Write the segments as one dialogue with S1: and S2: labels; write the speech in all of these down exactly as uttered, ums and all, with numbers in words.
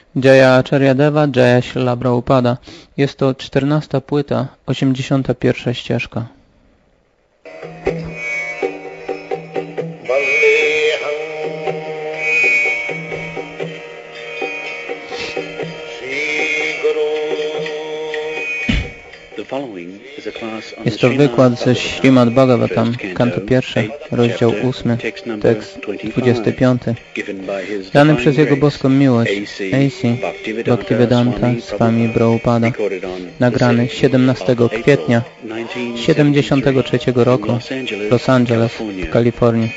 S1: Jaya Acharyadeva, Jaya Śrila Prabhupada. Jest to czternasta płyta, osiemdziesiąta pierwsza ścieżka. Jest to wykład ze Śrimad Bhagavatam, kanto pierwszy, rozdział ósmy, tekst dwudziesty piąty, dany przez Jego boską miłość, A C Bhaktivedanta Swami Prabhupada, nagrany siedemnastego kwietnia siedemdziesiątego trzeciego roku w Los Angeles, w Kalifornii.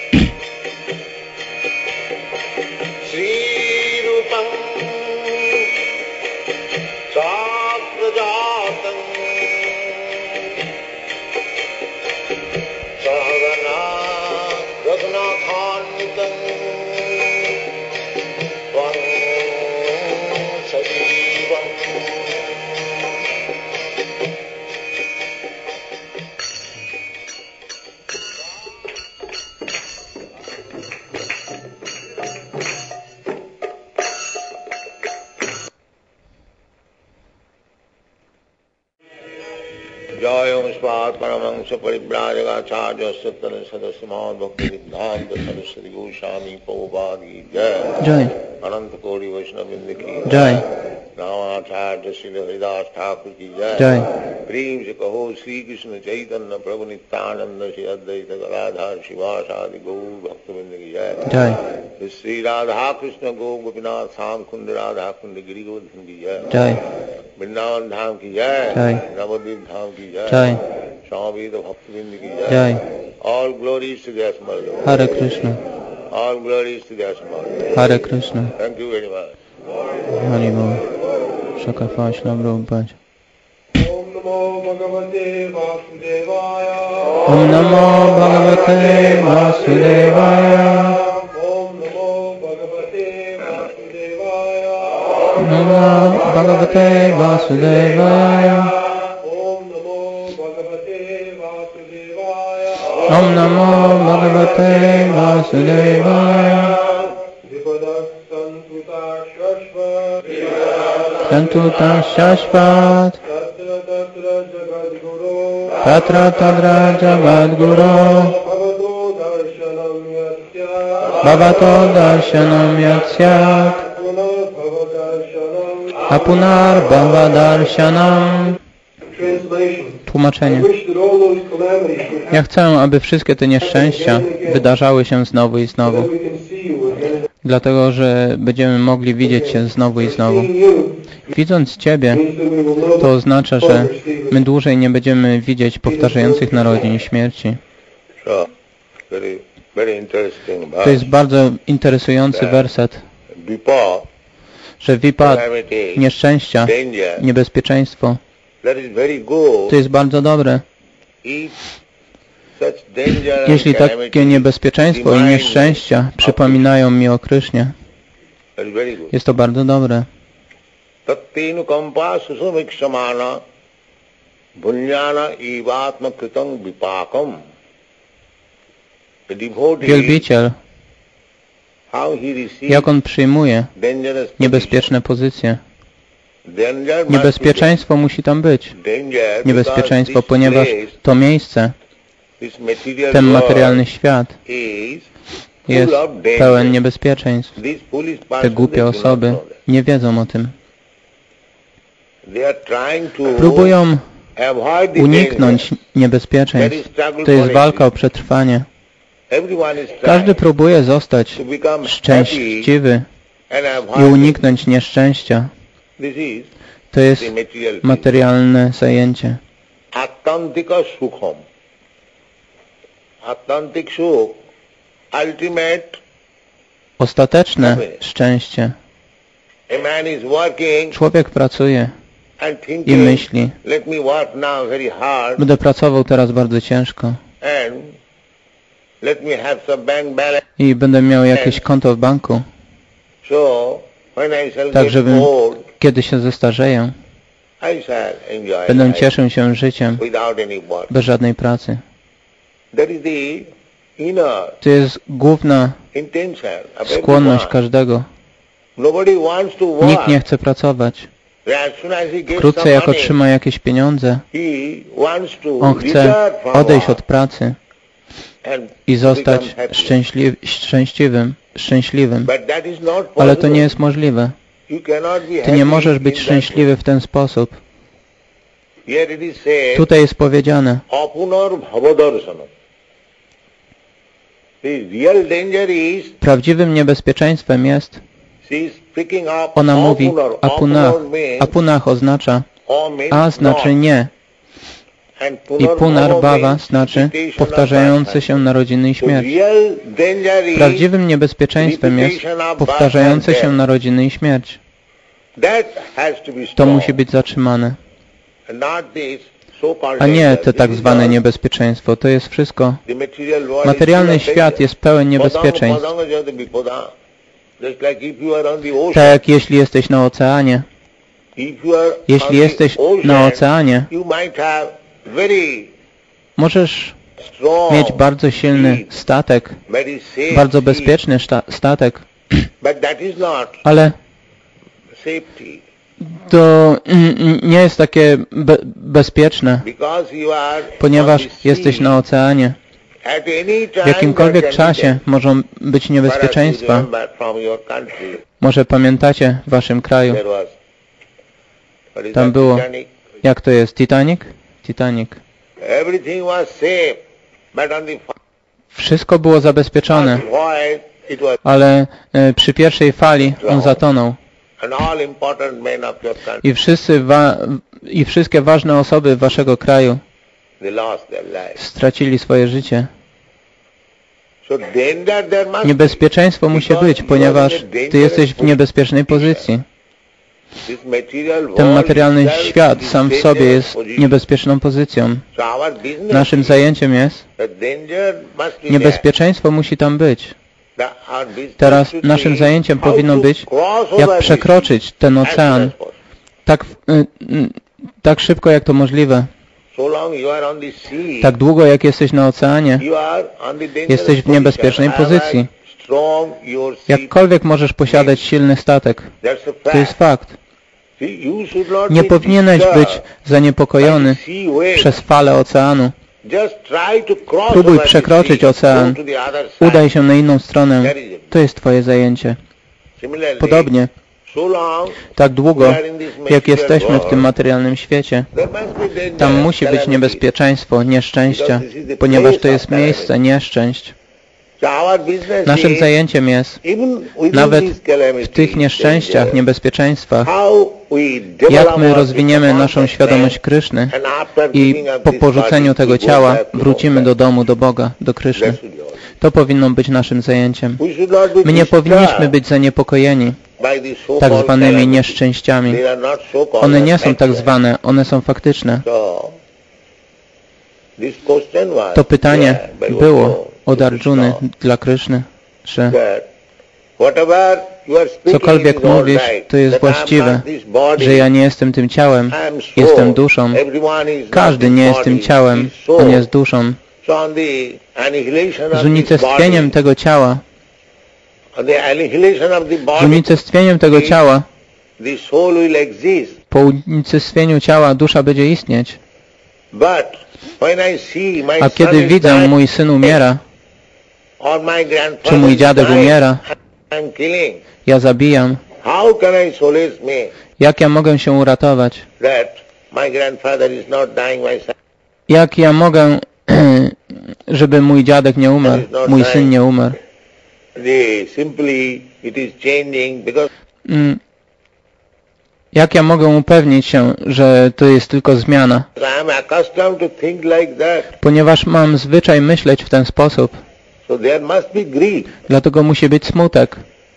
S2: Paramahansa Parivrajagacharya Sattana Sadasya Bhakti Siddhanta Saraswati Goswami Prabhupada Jai
S1: Jai
S2: Ananta Kori Vaishnavrinda Ki
S1: Jai
S2: Ramacharya Srila Haridas Thakur Ki Jai
S1: Jai
S2: Prem se kaho Sri Krishna Chaitanya Prabhu Nityananda Shri Advaita Galadhar Shivasadi Gaur Bhaktivinoda Ki Jai
S1: Jai
S2: Sri Radha Krishna Gaur Gopinath Sam Kunda Radha Kunda Giri Govardhan Ki Jai
S1: Jai
S2: Vrindavan Dham Ki Jai
S1: Jai
S2: Navadvip Dham Ki Jai
S1: Jai
S2: Swami Bhaktivinoda Ki Jai
S1: Jai
S2: All glories to the Asmal Lord.
S1: Hare Krishna
S2: All glories to the Asmal Lord.
S1: Hare Krishna
S2: Thank you very much.
S1: Hari Bol Shakafa Śrila Prabhupada.
S2: Om Namo Bhagavate Vasudevaya.
S1: Om Namo Bhagavate Vasudevaya.
S2: Om Namo Bhagavate Vasudevaya.
S1: Om Namo Bhagavate Vasudevaya. Om Namo Bhagavate Vasudevaya. Santuta Shashvat Tatra Tadra Jagadguru Bhavato Darshanam Yatsyat Apunar Bhava Darshanam. Tłumaczenie. Ja chcę, aby wszystkie te nieszczęścia wydarzały się znowu i znowu. Dlatego, że będziemy mogli widzieć się znowu i znowu. Widząc Ciebie, to oznacza, że my dłużej nie będziemy widzieć powtarzających narodzin i śmierci. To jest bardzo interesujący werset, że wipad, nieszczęścia, niebezpieczeństwo, to jest bardzo dobre. Jeśli takie niebezpieczeństwo i nieszczęścia przypominają mi o Krysznie, jest to bardzo dobre. Wielbiciel, jak on przyjmuje niebezpieczne pozycje. Niebezpieczeństwo musi tam być. Niebezpieczeństwo, ponieważ to miejsce, ten materialny świat jest pełen niebezpieczeństw. Te głupie osoby nie wiedzą o tym. Próbują uniknąć niebezpieczeństw. To jest walka o przetrwanie. Każdy próbuje zostać szczęśliwy i uniknąć nieszczęścia. To jest materialne zajęcie. Ostateczne szczęście. Człowiek pracuje i myśli, będę pracował teraz bardzo ciężko i będę miał jakieś konto w banku, tak żebym, kiedy się zestarzeję, będę cieszył się życiem bez żadnej pracy. To jest główna skłonność każdego.
S2: Nobody wants to work.
S1: Nikt nie chce pracować.
S2: As soon as he gets
S1: Wkrótce
S2: some
S1: jak
S2: money,
S1: otrzyma jakieś pieniądze,
S2: he wants to
S1: on chce
S2: retire from
S1: odejść
S2: work
S1: od pracy
S2: and
S1: i zostać
S2: become happy.
S1: szczęśliw, szczęśliwym, szczęśliwym.
S2: But that is not
S1: Ale to
S2: possible.
S1: nie jest możliwe.
S2: You cannot be
S1: Ty
S2: happy
S1: nie możesz być
S2: in that
S1: szczęśliwy w ten sposób.
S2: way. Here it is said,
S1: Tutaj jest powiedziane,
S2: apunar bhavadarsanam. The real danger is,
S1: prawdziwym niebezpieczeństwem jest,
S2: she is picking up
S1: ona mówi,
S2: apunar.
S1: apunach.
S2: Apunar means
S1: Apunach oznacza,
S2: a means
S1: a znaczy
S2: not.
S1: nie.
S2: And
S1: I
S2: punar
S1: punar
S2: bhava
S1: bhava
S2: means
S1: znaczy
S2: repetition of
S1: powtarzający
S2: birth.
S1: się narodziny i
S2: The
S1: śmierć.
S2: real danger is,
S1: Prawdziwym niebezpieczeństwem jest powtarzające się narodziny i śmierć.
S2: that has to be
S1: To
S2: stopped.
S1: musi być zatrzymane.
S2: And not this so-called
S1: A nie
S2: danger.
S1: te tak
S2: This is
S1: zwane
S2: all-
S1: niebezpieczeństwo. To jest wszystko.
S2: the material world is
S1: Materialny
S2: full of
S1: świat
S2: danger.
S1: jest pełen
S2: Padanga-
S1: niebezpieczeństw.
S2: padanga jati bipada. Just like if you are on the ocean.
S1: Tak jak jeśli jesteś na oceanie.
S2: If you are on
S1: Jeśli
S2: the
S1: jesteś
S2: ocean,
S1: na oceanie,
S2: you might have very
S1: możesz
S2: strong,
S1: mieć bardzo silny
S2: deep,
S1: statek,
S2: very safe
S1: bardzo
S2: sea.
S1: bezpieczny szta- statek,
S2: But that is not
S1: ale
S2: safety.
S1: to mm, nie jest takie be bezpieczne,
S2: Because you are
S1: ponieważ
S2: on the sea.
S1: jesteś na oceanie.
S2: At any time
S1: W jakimkolwiek
S2: there can be
S1: czasie
S2: death.
S1: mogą być niebezpieczeństwa.
S2: Perhaps you remember from your country,
S1: Może pamiętacie w waszym kraju,
S2: there was, what is
S1: tam
S2: that,
S1: było,
S2: Titanic?
S1: jak to jest, Titanic? Titanic.
S2: Everything was safe, but on the
S1: Wszystko było zabezpieczone,
S2: first voyage it was,
S1: ale e, przy pierwszej fali on zatonął.
S2: and all important men of your country,
S1: I wszyscy wa i wszystkie ważne osoby waszego kraju
S2: they lost their lives.
S1: stracili swoje życie.
S2: So danger there must
S1: Niebezpieczeństwo musi być, ponieważ ty jesteś w niebezpiecznej pozycji.
S2: be. This material
S1: Ten
S2: world
S1: materialny
S2: itself
S1: świat
S2: is
S1: sam w sobie
S2: dangerous
S1: jest
S2: position.
S1: niebezpieczną pozycją.
S2: So our business
S1: Naszym
S2: is
S1: zajęciem jest,
S2: that danger must be there.
S1: niebezpieczeństwo musi tam być.
S2: The- our business
S1: Teraz
S2: should
S1: naszym
S2: be
S1: zajęciem
S2: how
S1: powinno
S2: to
S1: być,
S2: cross over
S1: jak
S2: this
S1: przekroczyć ten
S2: as soon
S1: ocean
S2: as possible.
S1: tak, y, y, tak szybko jak to możliwe.
S2: So long you are on the sea,
S1: Tak długo jak jesteś na oceanie,
S2: you are on the dangerous
S1: jesteś w niebezpiecznej
S2: position.
S1: pozycji.
S2: However strong your ship,
S1: Jakkolwiek możesz posiadać silny statek,
S2: that's a
S1: to jest
S2: fact.
S1: fakt.
S2: See, you should not
S1: Nie
S2: be
S1: powinieneś
S2: disturbed
S1: być zaniepokojony
S2: by the sea waves.
S1: przez fale oceanu.
S2: Just try to cross
S1: Próbuj
S2: over the
S1: przekroczyć
S2: sea,
S1: ocean.
S2: go to the other side.
S1: Udaj się na inną stronę. To jest twoje zajęcie.
S2: Similarly,
S1: Podobnie,
S2: so long
S1: tak długo,
S2: we are in this
S1: jak
S2: material
S1: jesteśmy w
S2: world,
S1: tym materialnym świecie,
S2: there must be danger,
S1: tam musi być
S2: calamity.
S1: niebezpieczeństwo, nieszczęścia, ponieważ to jest miejsce nieszczęść.
S2: So our business
S1: Naszym
S2: is,
S1: zajęciem jest,
S2: even within
S1: nawet
S2: these calamities,
S1: w tych nieszczęściach,
S2: danger,
S1: niebezpieczeństwach,
S2: how we develop
S1: jak my
S2: our
S1: rozwiniemy naszą
S2: consciousness,
S1: świadomość Kryszny
S2: and after
S1: i
S2: giving up
S1: po
S2: this
S1: porzuceniu
S2: body,
S1: tego
S2: we go
S1: ciała
S2: back to
S1: wrócimy
S2: home.
S1: do domu, do Boga, do Kryszny.
S2: That should be all.
S1: To powinno być naszym zajęciem.
S2: We should not be
S1: My nie powinniśmy
S2: disturbed
S1: być zaniepokojeni
S2: by these so-called
S1: tak zwanymi
S2: calamities.
S1: nieszczęściami.
S2: They are not so-called,
S1: One
S2: they
S1: nie
S2: are
S1: są tak
S2: actual.
S1: zwane, one są faktyczne.
S2: So, this question was
S1: To pytanie
S2: there by
S1: było
S2: Uddhava
S1: od
S2: to
S1: Arjuny
S2: Krishna,
S1: dla Kryszny, że
S2: that whatever you are speaking
S1: cokolwiek
S2: is all
S1: mówisz,
S2: right,
S1: to jest
S2: that I am
S1: właściwe,
S2: not this body,
S1: że ja nie jestem tym ciałem,
S2: I am soul,
S1: jestem duszą.
S2: everyone is not
S1: Każdy
S2: this
S1: nie jest
S2: body,
S1: tym ciałem,
S2: is soul.
S1: on jest duszą.
S2: So on the annihilation of
S1: Z
S2: this
S1: unicestwieniem
S2: body,
S1: tego ciała,
S2: on the annihilation of the
S1: z
S2: body,
S1: unicestwieniem tego ciała,
S2: the soul will exist.
S1: po unicestwieniu ciała dusza będzie istnieć.
S2: But when I see my
S1: A
S2: son
S1: kiedy
S2: is
S1: widzę,
S2: dying,
S1: mój syn umiera,
S2: or my grandfather
S1: czy mój
S2: is
S1: dziadek
S2: dying,
S1: umiera,
S2: I'm killing.
S1: ja zabijam,
S2: How can I solace me
S1: jak ja mogę się uratować?
S2: that my grandfather is not dying, my son?
S1: Jak ja mogę, żeby mój dziadek nie umarł, mój syn nie umarł?
S2: The simply it is changing because
S1: Mm. Jak ja mogę upewnić się, że to jest tylko zmiana?
S2: I am accustomed to think like that.
S1: Ponieważ mam zwyczaj myśleć w ten sposób,
S2: So there must be grief.
S1: dlatego musi być smutek.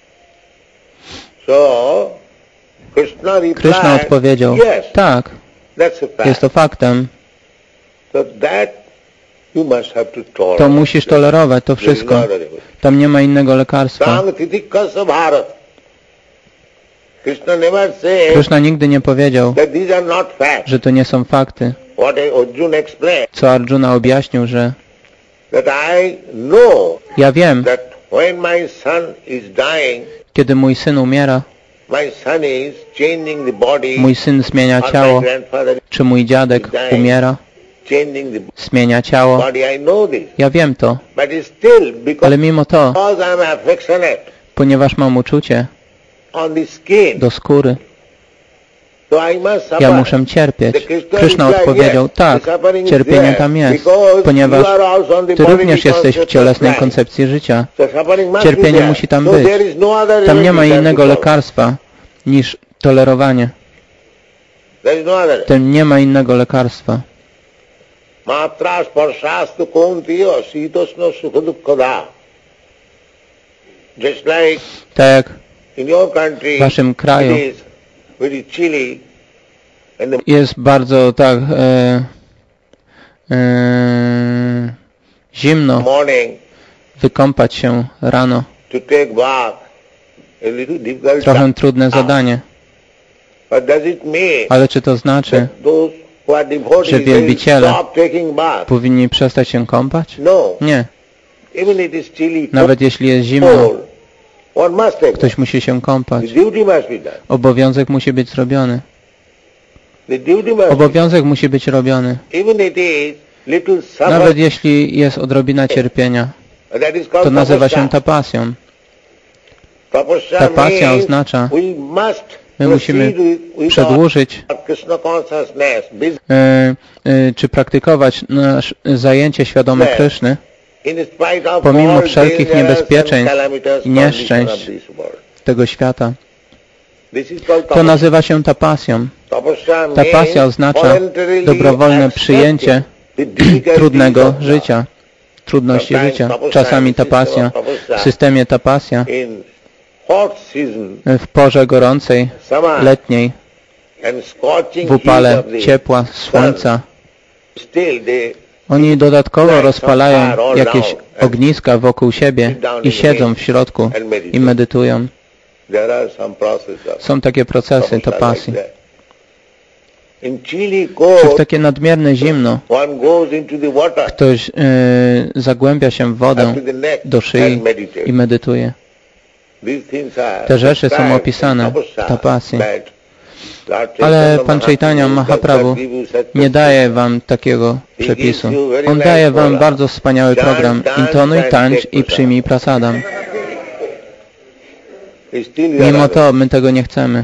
S2: So Krishna replied,
S1: Kryszna odpowiedział,
S2: yes,
S1: tak,
S2: that's a fact.
S1: jest to faktem.
S2: So that you must have to tolerate.
S1: To musisz tolerować to
S2: There is
S1: wszystko.
S2: no other way.
S1: Tam nie ma innego lekarstwa.
S2: Sang Titikasa Bharat. Krishna never said
S1: Kryszna nigdy nie powiedział,
S2: that these are not facts.
S1: że to nie są fakty.
S2: What Arjuna explained,
S1: Co Arjuna objaśnił, że
S2: that I know
S1: ja wiem,
S2: that when my son is dying,
S1: kiedy mój syn umiera,
S2: My son is changing the body,
S1: mój syn zmienia
S2: or my
S1: ciało,
S2: grandfather
S1: czy mój dziadek umiera,
S2: changing the
S1: zmienia ciało.
S2: body. I know this.
S1: Ja wiem to,
S2: But it's still because
S1: ale mimo to,
S2: I'm affectionate
S1: ponieważ mam uczucie
S2: on the skin,
S1: do skóry,
S2: so I must suffer.
S1: ja muszę cierpieć. Krishna odpowiedział, tak, cierpienie tam jest, ponieważ Ty również jesteś w cielesnej koncepcji życia. Cierpienie musi tam być. Tam nie ma innego lekarstwa niż tolerowanie. Tam nie ma innego lekarstwa.
S2: Matra sparshastu kuntiyo sitosno sukhadukkhada. Just like
S1: Tak jak
S2: in your country,
S1: w Waszym kraju
S2: it is very chilly and the
S1: jest bardzo tak e, e, zimno
S2: morning
S1: wykąpać się rano.
S2: to take bath, a little difficult
S1: Trochę
S2: task.
S1: trudne zadanie.
S2: But does it mean
S1: Ale czy to znaczy,
S2: that those who are devotees
S1: że
S2: they will
S1: wielbiciele
S2: stop taking bath?
S1: powinni przestać się kąpać?
S2: No.
S1: Nie.
S2: Even it is chilly,
S1: Nawet jeśli jest zimno,
S2: cold, one must take
S1: ktoś
S2: bath.
S1: musi się
S2: The
S1: kąpać.
S2: duty must be done.
S1: Obowiązek musi być zrobiony.
S2: The duty must be
S1: Obowiązek musi być robiony.
S2: even it is little
S1: Nawet
S2: suffer,
S1: jeśli jest odrobina cierpienia,
S2: that is called
S1: to nazywa się
S2: tapasya.
S1: tapasją.
S2: Tapasya
S1: Tapasja
S2: means
S1: oznacza,
S2: we must
S1: my musimy
S2: proceed with- with
S1: przedłużyć
S2: our Krishna consciousness, business,
S1: e, e, czy praktykować nasz zajęcie świadome Kryszny,
S2: in spite of
S1: pomimo
S2: all
S1: wszelkich
S2: dangers
S1: niebezpieczeństw
S2: and calamitous
S1: i
S2: condition of
S1: nieszczęść
S2: this world.
S1: tego świata.
S2: This is called
S1: To
S2: tapasya.
S1: nazywa się tapasją.
S2: Tapasya
S1: Tapasja
S2: means
S1: oznacza
S2: voluntarily
S1: dobrowolne
S2: accepting
S1: przyjęcie
S2: the difficulties
S1: trudnego
S2: of life.
S1: życia, trudności życia. Czasami tapasja, w systemie tapasja,
S2: In hot season,
S1: w porze gorącej,
S2: summer,
S1: letniej,
S2: and scorching
S1: w upale
S2: heat of the
S1: ciepła, słońca.
S2: still they
S1: Oni dodatkowo rozpalają jakieś ogniska wokół siebie i siedzą w środku i medytują.
S2: there are some processes of
S1: Są takie procesy
S2: tapasya
S1: tapasji.
S2: like that. In chilly
S1: Czy w
S2: cold,
S1: takie nadmierne zimno
S2: one goes into the water
S1: ktoś e, zagłębia się w wodę
S2: up to the neck
S1: do szyi
S2: and meditate.
S1: i medytuje.
S2: These things are
S1: Te rzeczy są
S2: described
S1: opisane
S2: in tapasya,
S1: w tapasji.
S2: but Lord
S1: Ale
S2: Chaitanya
S1: Pan Chaitanya
S2: Mahaprabhu
S1: Mahaprabhu
S2: does not give you such
S1: nie daje Wam takiego przepisu. On daje Wam bardzo wspaniały program. Intonuj, tańcz i przyjmij prasadam.
S2: Still we are
S1: Mimo
S2: not-
S1: to my tego nie chcemy.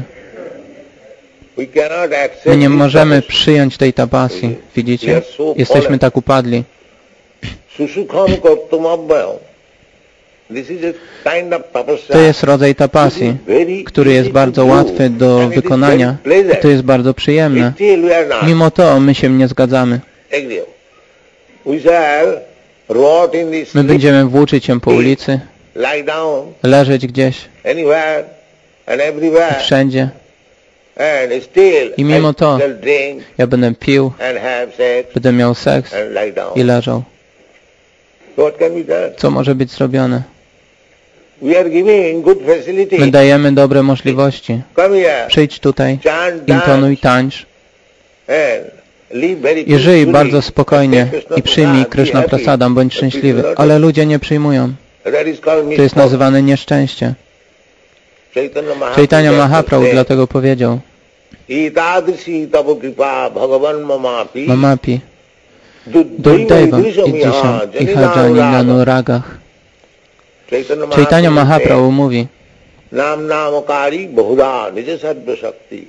S2: we cannot accept
S1: My nie
S2: this
S1: możemy
S2: tapasya.
S1: przyjąć tej tapasji. Widzicie? Jesteśmy tak upadli.
S2: Susukham kartum abhyam. This is a kind of tapasya.
S1: To jest rodzaj tapasji, który jest bardzo łatwy do wykonania i to jest bardzo przyjemne.
S2: Still we are not.
S1: Mimo to my się nie zgadzamy.
S2: Agree. We shall rot in the
S1: My
S2: sleep,
S1: będziemy włóczyć się po ulicy,
S2: lie down
S1: leżeć gdzieś,
S2: anywhere and everywhere,
S1: wszędzie.
S2: and still
S1: I mimo
S2: I
S1: to
S2: shall drink
S1: ja będę pił,
S2: and have sex
S1: będę miał seks
S2: and lie down.
S1: i leżał.
S2: So what can be done?
S1: Co może być zrobione?
S2: We are giving good facility.
S1: My dajemy dobre możliwości.
S2: Come here,
S1: Przyjdź tutaj,
S2: chant,
S1: intonuj,
S2: dance,
S1: tańcz
S2: and live very
S1: i żyj
S2: peacefully.
S1: bardzo spokojnie
S2: Krishna
S1: i przyjmij
S2: Prasad,
S1: Krishna
S2: be happy.
S1: Prasadam, bądź szczęśliwy. Ale ludzie nie przyjmują.
S2: That is called
S1: To jest
S2: misfortune.
S1: nazywane nieszczęście.
S2: Chaitanya Mahaprabhu
S1: Chaitanya
S2: just
S1: Mahaprabhu
S2: said,
S1: dlatego powiedział,
S2: "Etadrisi tava kripa bhagavan mamapi
S1: Mamapi,
S2: duddhaiva
S1: Duddaiva
S2: idrisham
S1: Idrisham
S2: yaha
S1: i Hajani
S2: janina
S1: na
S2: nuragam."
S1: nuragach.
S2: Chaitanya
S1: Chaitanya
S2: Mahaprabhu
S1: Mahaprabhu mówi,
S2: said, "Nam namakari bahuda nija sattva shakti."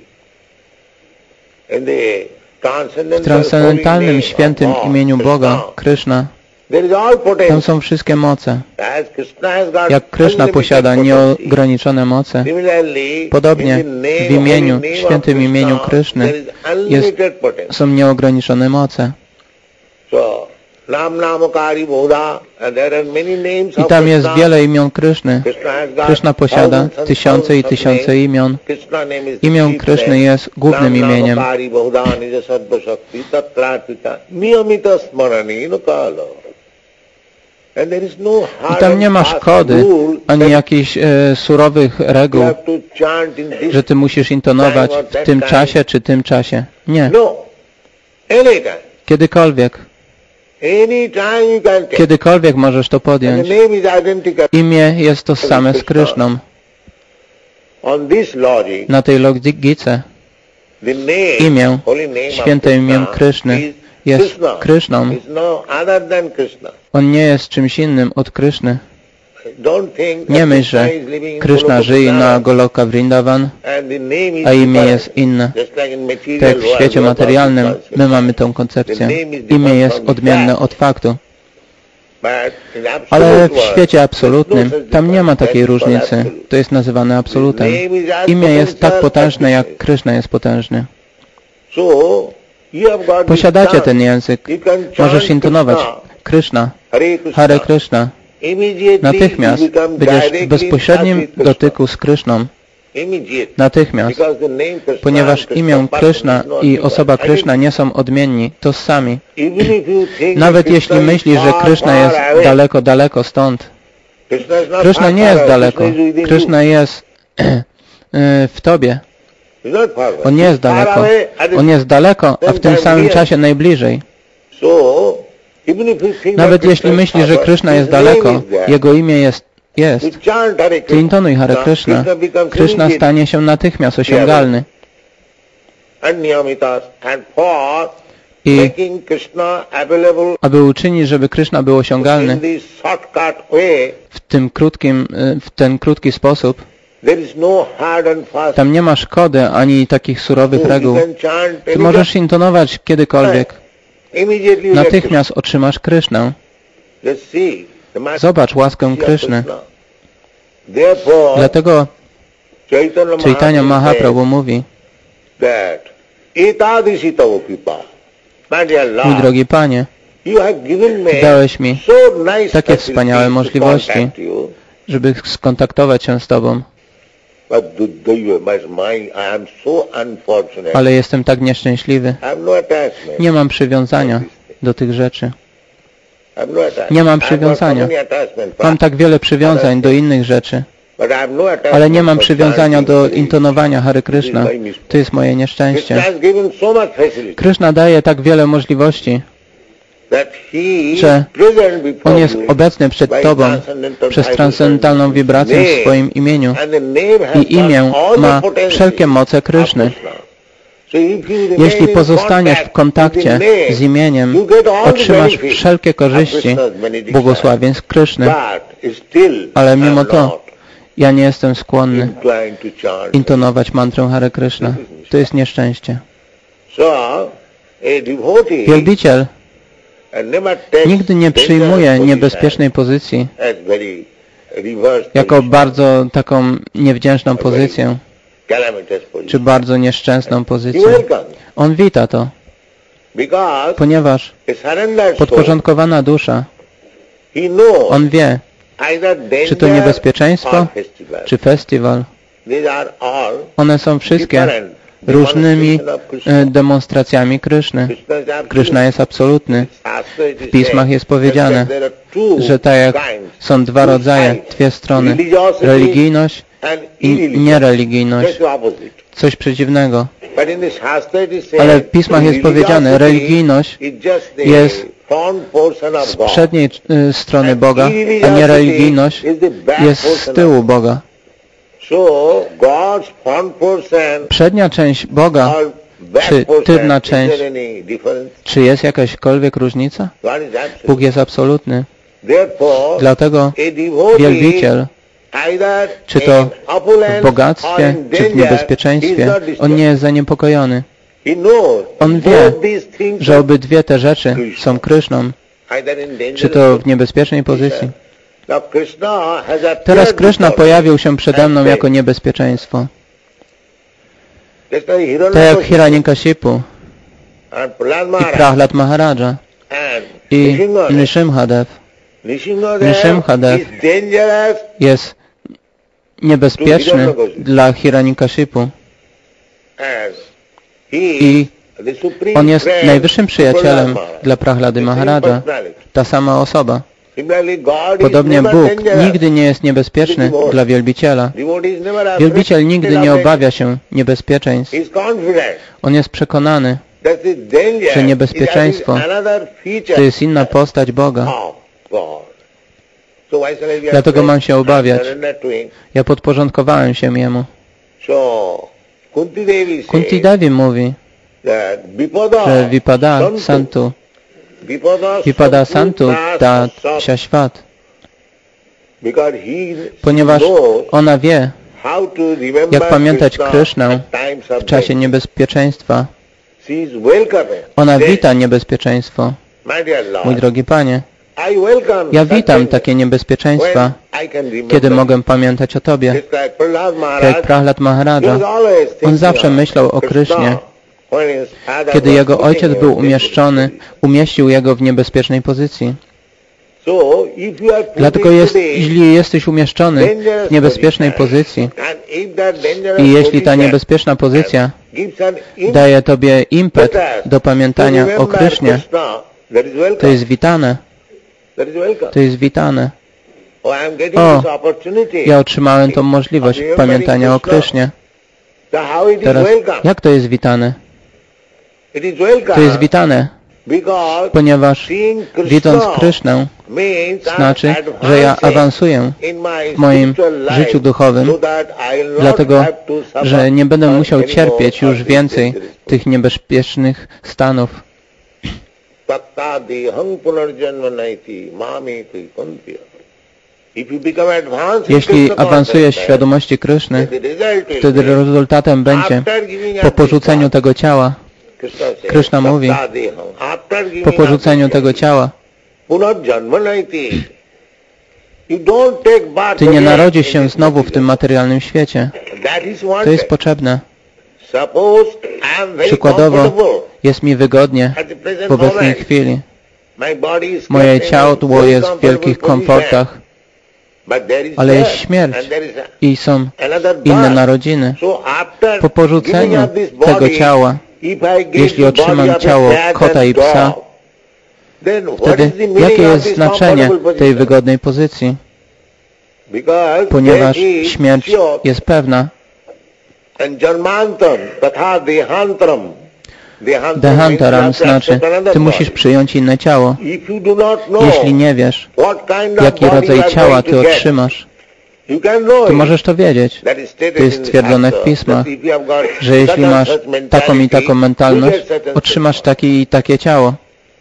S2: In the
S1: w
S2: transcendental
S1: transcendentalnym,
S2: holy
S1: świętym
S2: name of
S1: imieniu Boga,
S2: Krishna,
S1: Krishna,
S2: there is all
S1: tam
S2: potential.
S1: są wszystkie moce.
S2: As Krishna has got
S1: Jak Krishna
S2: unlimited
S1: posiada
S2: potency,
S1: nieograniczone moce,
S2: similarly,
S1: podobnie
S2: in the name,
S1: w imieniu,
S2: holy name of
S1: świętym
S2: Krishna,
S1: imieniu Kryszny
S2: there is unlimited potential.
S1: są nieograniczone moce.
S2: So, Nam Namakari Boda, and there are many names
S1: I
S2: of
S1: tam jest
S2: Krishna.
S1: wiele imion Kryszny.
S2: Krishna has got
S1: Krishna posiada
S2: thousands and
S1: tysiące i
S2: thousands of
S1: tysiące
S2: names.
S1: imion.
S2: Krishna name is the
S1: Imię
S2: chief
S1: Kryszny
S2: name.
S1: jest głównym
S2: Nam
S1: imieniem.
S2: Namakari Boda, Nija Sattva Shakti, Tatrapita, Niyamita Smarani, no kalo. And there is no
S1: I
S2: hard
S1: tam
S2: and
S1: nie ma
S2: fast
S1: szkody,
S2: rule
S1: ani
S2: that
S1: jakichś e, surowych
S2: you
S1: reguł,
S2: have to chant in this
S1: że ty musisz intonować w tym czasie czy tym czasie. Nie.
S2: No. Anytime.
S1: Kiedykolwiek.
S2: Anytime you can take.
S1: Kiedykolwiek możesz to
S2: And
S1: podjąć.
S2: the name is identical.
S1: Imię jest to same z Kryszną.
S2: On this logic,
S1: Na tej logice
S2: the name,
S1: imię,
S2: holy name of
S1: święte imię
S2: Krishna
S1: Kryszny
S2: is
S1: jest
S2: Krishna.
S1: Kryszną.
S2: Is no other than Krishna.
S1: On nie jest czymś innym od Kryszny.
S2: Don't think
S1: Nie
S2: that
S1: myśl,
S2: Krishna
S1: że
S2: is living in
S1: Kryszna
S2: Goloka
S1: żyje na
S2: Vrindavan
S1: Goloka Vrindavan,
S2: and the name is
S1: a imię
S2: different.
S1: jest inne.
S2: Just like in material
S1: Tak jak w
S2: world,
S1: świecie
S2: we have
S1: materialnym
S2: all these
S1: my mamy tą koncepcję.
S2: The name is
S1: Imię
S2: different
S1: jest
S2: from the
S1: odmienne
S2: fact.
S1: od faktu.
S2: But in absolute
S1: Ale w
S2: world,
S1: świecie
S2: there's
S1: absolutnym
S2: no such
S1: tam nie ma
S2: difference.
S1: takiej
S2: That's called
S1: różnicy.
S2: absolute.
S1: To jest nazywane absolutem.
S2: The name is as
S1: Imię jest tak
S2: potential
S1: potężne,
S2: as
S1: jak
S2: Krishna is.
S1: Kryszna jest potężny.
S2: So, you have got this
S1: Posiadacie
S2: chant.
S1: ten język.
S2: You can chant
S1: Możesz intonować
S2: Krishna,
S1: Kryszna,
S2: Hare Krishna.
S1: Hare Kryszna.
S2: Immediately
S1: Natychmiast
S2: you become
S1: będziesz
S2: directly
S1: w
S2: in touch
S1: bezpośrednim
S2: with Krishna.
S1: dotyku z Kryszną.
S2: Immediately.
S1: Natychmiast.
S2: Because the name Krishna
S1: Ponieważ
S2: and Krishna
S1: imię
S2: person
S1: Kryszna
S2: is not
S1: i
S2: different.
S1: osoba
S2: I
S1: Kryszna
S2: mean,
S1: nie są odmienni, tożsami.
S2: even if you think
S1: Nawet
S2: that
S1: jeśli
S2: Krishna
S1: myślisz,
S2: is
S1: że
S2: far,
S1: Kryszna
S2: far
S1: jest
S2: away,
S1: daleko, daleko stąd.
S2: Krishna is not
S1: Kryszna
S2: far,
S1: nie
S2: far
S1: jest
S2: away.
S1: daleko.
S2: Krishna is within
S1: Kryszna jest w Tobie.
S2: you. He's not far away.
S1: On nie jest
S2: He's far
S1: daleko.
S2: away at the
S1: On jest daleko, a w tym samym czasie najbliżej.
S2: So, even if you think
S1: Nawet
S2: that
S1: jeśli
S2: Krishna is
S1: myślisz, że
S2: far,
S1: Kryszna
S2: his
S1: jest
S2: name
S1: daleko,
S2: is there.
S1: Jego imię jest,
S2: You
S1: jest.
S2: chant Hare
S1: Ty intonuj Hare
S2: Krishna,
S1: Kryszna.
S2: becomes
S1: Kryszna
S2: immediate
S1: stanie się natychmiast osiągalny.
S2: and niyamitas. And for
S1: I
S2: making Krishna available
S1: aby uczynić, żeby Kryszna był osiągalny
S2: in this shortcut way,
S1: w tym krótkim, w ten krótki sposób,
S2: there is no hard and fast.
S1: tam nie ma szkody ani takich surowych
S2: You
S1: reguł.
S2: can chant
S1: Ty
S2: anytime.
S1: możesz intonować kiedykolwiek.
S2: Immediately you get
S1: Natychmiast otrzymasz Kryszną.
S2: Krishna. Just see the master
S1: Zobacz łaskę
S2: of
S1: Kryszny.
S2: Krishna. Therefore,
S1: Dlatego
S2: Chaitanya
S1: Chaitanya
S2: Mahaprabhu
S1: Mahaprabhu mówi:
S2: that etadisi tava kripa. My dear
S1: mój
S2: Lord,
S1: drogi Panie,
S2: you have given me
S1: dałeś mi
S2: so nice
S1: takie
S2: facilities
S1: wspaniałe
S2: to
S1: możliwości,
S2: contact you,
S1: żeby skontaktować się z Tobą,
S2: but do, do you, my, my, I am so unfortunate.
S1: ale jestem tak nieszczęśliwy.
S2: I have no attachment.
S1: Nie mam przywiązania do tych rzeczy.
S2: I have no attachment.
S1: Nie mam
S2: I have got so
S1: przywiązania.
S2: many attachment for-
S1: Mam tak wiele przywiązań do innych rzeczy,
S2: but I have no attachment
S1: ale nie mam
S2: for
S1: przywiązania
S2: chanting
S1: do
S2: Hare.
S1: intonowania Hare Kryszna. To jest moje
S2: Krishna
S1: nieszczęście.
S2: has given so much facility
S1: Kryszna daje tak wiele możliwości,
S2: that he
S1: że
S2: is present before
S1: On jest
S2: you
S1: obecny przed
S2: by
S1: Tobą
S2: transcendental
S1: przez
S2: vibration.
S1: transcendentalną wibrację w
S2: Name,
S1: swoim imieniu.
S2: and the name has
S1: I imię
S2: got all the
S1: ma
S2: potency
S1: wszelkie moce
S2: of
S1: Kryszny.
S2: Krishna. So if you remain
S1: Jeśli
S2: in
S1: pozostaniesz w
S2: contact
S1: kontakcie
S2: with the name,
S1: z imieniem,
S2: you get all the
S1: otrzymasz
S2: benefits
S1: wszelkie
S2: of
S1: korzyści
S2: Krishna's benediction.
S1: błogosławieństw Kryszny.
S2: But still
S1: Ale mimo
S2: I'm
S1: to
S2: not
S1: ja nie jestem skłonny
S2: inclined to chant.
S1: intonować mantrę Hare Kryszna. To jest nieszczęście.
S2: So, a devotee
S1: Wielbiciel
S2: never takes
S1: nigdy nie
S2: dangerous
S1: przyjmuje
S2: position
S1: niebezpiecznej pozycji
S2: as very reverse
S1: jako
S2: position,
S1: bardzo taką niewdzięczną pozycję,
S2: calamitous position.
S1: czy bardzo nieszczęsną
S2: He
S1: pozycję.
S2: welcomes,
S1: On wita to,
S2: because
S1: ponieważ
S2: a surrendered soul,
S1: podporządkowana dusza,
S2: he knows
S1: on wie,
S2: either danger
S1: czy to niebezpieczeństwo,
S2: or festival.
S1: czy festiwal.
S2: These are all
S1: One są wszystkie
S2: different
S1: różnymi
S2: demonstrations of Krishna.
S1: e, demonstracjami Kryszny.
S2: Krishna is absolute.
S1: Kryszna jest absolutny.
S2: Shastra it is
S1: W pismach
S2: said
S1: jest powiedziane,
S2: that there are two
S1: że tak jak
S2: kinds,
S1: są dwa
S2: two
S1: rodzaje,
S2: sides,
S1: dwie strony,
S2: religiosity
S1: religijność
S2: and
S1: i
S2: irreligiosity.
S1: niereligijność,
S2: Just the opposite.
S1: coś przeciwnego.
S2: But in the Shastra it is said,
S1: Ale w pismach jest powiedziane, religijność
S2: is just the
S1: jest
S2: front portion of
S1: z
S2: God.
S1: przedniej e, strony Boga, a niereligijność
S2: is the back
S1: jest z
S2: portion
S1: tyłu
S2: of God.
S1: Boga.
S2: So God's front portion
S1: Przednia część Boga,
S2: or back
S1: czy
S2: portion,
S1: tylna
S2: is
S1: część,
S2: there any difference?
S1: czy jest jakaśkolwiek różnica?
S2: God is absolute.
S1: Bóg jest absolutny.
S2: Therefore,
S1: Dlatego
S2: a devotee,
S1: wielbiciel,
S2: either
S1: czy to
S2: in opulence
S1: w bogactwie,
S2: or in
S1: czy w
S2: danger,
S1: niebezpieczeństwie,
S2: he is not
S1: on
S2: disturbed.
S1: nie jest zaniepokojony.
S2: He knows
S1: On wie,
S2: both these things
S1: że
S2: are
S1: obydwie te rzeczy są Kryszną,
S2: either in danger
S1: czy to w niebezpiecznej pozycji.
S2: Now Krishna has appeared
S1: Teraz Kryszna
S2: before
S1: pojawił się przede mną
S2: and
S1: jako
S2: said,
S1: niebezpieczeństwo.
S2: just like
S1: Tak jak
S2: Hiranyakashipu
S1: Hiranyakashipu
S2: and Prahlad
S1: i
S2: Maharaj
S1: Prahlad Maharaja
S2: and
S1: i
S2: Nrsimhadev.
S1: Nrsimhadev
S2: Nrsimhadev
S1: Nrsimhadev
S2: is dangerous
S1: jest niebezpieczny dla Hiranyakashipu
S2: as he
S1: i
S2: the supreme
S1: on jest
S2: friend
S1: najwyższym
S2: to Prahlad
S1: przyjacielem
S2: Maharaj.
S1: dla Prahlady
S2: The same
S1: Maharaja,
S2: personality.
S1: ta sama osoba.
S2: Similarly, God
S1: Podobnie
S2: is never
S1: Bóg
S2: dangerous.
S1: nigdy nie jest niebezpieczny dla wielbiciela.
S2: Devotee is never afraid
S1: Wielbiciel nigdy nie
S2: of
S1: obawia się niebezpieczeństw.
S2: He is confident
S1: On jest przekonany,
S2: that the danger
S1: że niebezpieczeństwo
S2: is another feature
S1: to jest inna postać Boga.
S2: of God. So why shall I be
S1: Dlatego
S2: afraid?
S1: mam się obawiać.
S2: I surrender to him.
S1: Ja podporządkowałem się Jemu.
S2: So, Kunti Devi
S1: Kunti
S2: says
S1: Devi mówi,
S2: that Vipada
S1: że Vipada
S2: Santu,
S1: Santu,
S2: Vipada
S1: Vipada
S2: Santu
S1: Santu
S2: Tas
S1: Ta Shashvat,
S2: because he
S1: ponieważ
S2: knows
S1: ona wie,
S2: how to remember
S1: jak pamiętać
S2: Krishna
S1: Krysznę
S2: at times of
S1: w czasie
S2: danger.
S1: niebezpieczeństwa.
S2: She is welcoming.
S1: Ona
S2: Then,
S1: wita niebezpieczeństwo.
S2: my dear Lord,
S1: Mój drogi Panie,
S2: I welcome
S1: ja
S2: such
S1: witam
S2: danger
S1: takie niebezpieczeństwa,
S2: when I can remember.
S1: kiedy mogę pamiętać o Tobie.
S2: It's like Prahlad
S1: Tak
S2: Maharaj,
S1: jak Prahlad
S2: he
S1: Maharaja,
S2: was always
S1: on
S2: thinking
S1: zawsze
S2: of
S1: myślał o Krysznie.
S2: Krishna when his father
S1: Kiedy
S2: was
S1: jego
S2: putting
S1: ojciec
S2: him
S1: był
S2: in
S1: umieszczony,
S2: difficult position.
S1: umieścił jego w niebezpiecznej pozycji.
S2: So, if you are put
S1: Dlatego
S2: in
S1: jest,
S2: today
S1: jeśli jesteś umieszczony
S2: dangerous
S1: w niebezpiecznej
S2: position,
S1: pozycji
S2: and if that dangerous
S1: i jeśli ta
S2: position
S1: niebezpieczna pozycja
S2: gives an impetus
S1: daje Tobie impet do
S2: to
S1: pamiętania o
S2: remember
S1: Krysznie,
S2: Krishna, that is welcome.
S1: to jest witane,
S2: That is welcome.
S1: to jest witane.
S2: Oh, I am getting
S1: O,
S2: this opportunity.
S1: Ja otrzymałem tą możliwość pamiętania o Krysznie.
S2: So how it is
S1: Teraz,
S2: welcome?
S1: jak to jest witane?
S2: It is welcome
S1: To jest witane,
S2: because
S1: ponieważ
S2: seeing
S1: widząc
S2: Krishna
S1: Krysznę
S2: means I'm
S1: znaczy, że ja
S2: advancing
S1: awansuję
S2: in my
S1: w moim
S2: spiritual life
S1: życiu duchowym,
S2: so that I will not
S1: dlatego,
S2: have to suffer
S1: że nie będę
S2: from
S1: musiał
S2: any more
S1: cierpieć już
S2: of
S1: więcej
S2: these
S1: tych niebezpiecznych stanów.
S2: Tattadeham punarjanma naiti mameti kuntiya. If you become advanced in
S1: Jeśli
S2: Krishna
S1: awansujesz w
S2: consciousness,
S1: świadomości Kryszny,
S2: then the result is
S1: wtedy
S2: that
S1: rezultatem będzie
S2: after giving
S1: po
S2: up
S1: porzuceniu
S2: this
S1: tego ciała,
S2: Krishna says,
S1: Krishna mówi,
S2: tattadeham. After giving
S1: po
S2: up
S1: porzuceniu
S2: this
S1: tego ciała,
S2: punarjanma naiti. You don't take birth
S1: Ty nie
S2: again
S1: narodzisz
S2: in
S1: się
S2: this
S1: znowu w
S2: material
S1: tym materialnym świecie.
S2: That is
S1: To
S2: wanted.
S1: jest potrzebne.
S2: Suppose I am very
S1: Przykładowo,
S2: comfortable
S1: jest mi wygodnie
S2: at the present
S1: w obecnej
S2: moment.
S1: chwili.
S2: My body is
S1: Moje
S2: kept in
S1: ciało
S2: a very
S1: jest w
S2: comfortable
S1: wielkich
S2: position.
S1: komfortach,
S2: But there is
S1: ale jest
S2: death,
S1: śmierć
S2: and there is
S1: i są
S2: another
S1: inne
S2: birth.
S1: narodziny.
S2: So after
S1: Po porzuceniu
S2: giving up this
S1: tego
S2: body,
S1: ciała,
S2: if I give
S1: jeśli
S2: the body
S1: otrzymam
S2: of a
S1: ciało
S2: cat
S1: kota
S2: and
S1: i psa,
S2: dog, then what
S1: wtedy
S2: is the meaning
S1: jakie
S2: of
S1: jest
S2: this
S1: znaczenie
S2: comfortable
S1: tej
S2: position?
S1: wygodnej pozycji?
S2: Because
S1: Ponieważ
S2: death is
S1: śmierć
S2: sure,
S1: jest pewna.
S2: and janmantam tatha dehantram. Dehantaram
S1: Dehantaram
S2: means you have to
S1: znaczy,
S2: accept another
S1: ty musisz
S2: body.
S1: przyjąć inne ciało.
S2: If you do not know
S1: Jeśli nie wiesz,
S2: what kind of
S1: jaki
S2: body
S1: rodzaj
S2: you are
S1: ciała
S2: going
S1: ty
S2: to get,
S1: otrzymasz,
S2: you can know
S1: to
S2: it.
S1: możesz to wiedzieć.
S2: That is stated
S1: To jest
S2: in the
S1: stwierdzone w
S2: Shastra,
S1: pismach,
S2: that if you have got
S1: że jeśli
S2: such and
S1: masz
S2: such
S1: taką i taką
S2: mentality,
S1: mentalność,
S2: you get such and
S1: otrzymasz
S2: such.
S1: takie i takie ciało.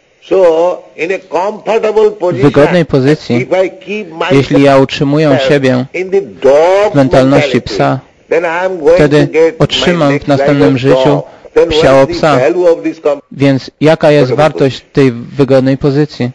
S2: So, in a comfortable
S1: W
S2: position,
S1: wygodnej pozycji,
S2: if I keep myself
S1: jeśli ja utrzymuję siebie
S2: in the dog
S1: w mentalności
S2: mentality,
S1: psa,
S2: then I am going
S1: wtedy
S2: to get
S1: otrzymam
S2: my
S1: w
S2: next
S1: następnym
S2: life as
S1: życiu
S2: dog. Then what
S1: ciało
S2: is the
S1: psa.
S2: value of this com-
S1: Więc jaka jest wartość tej wygodnej pozycji?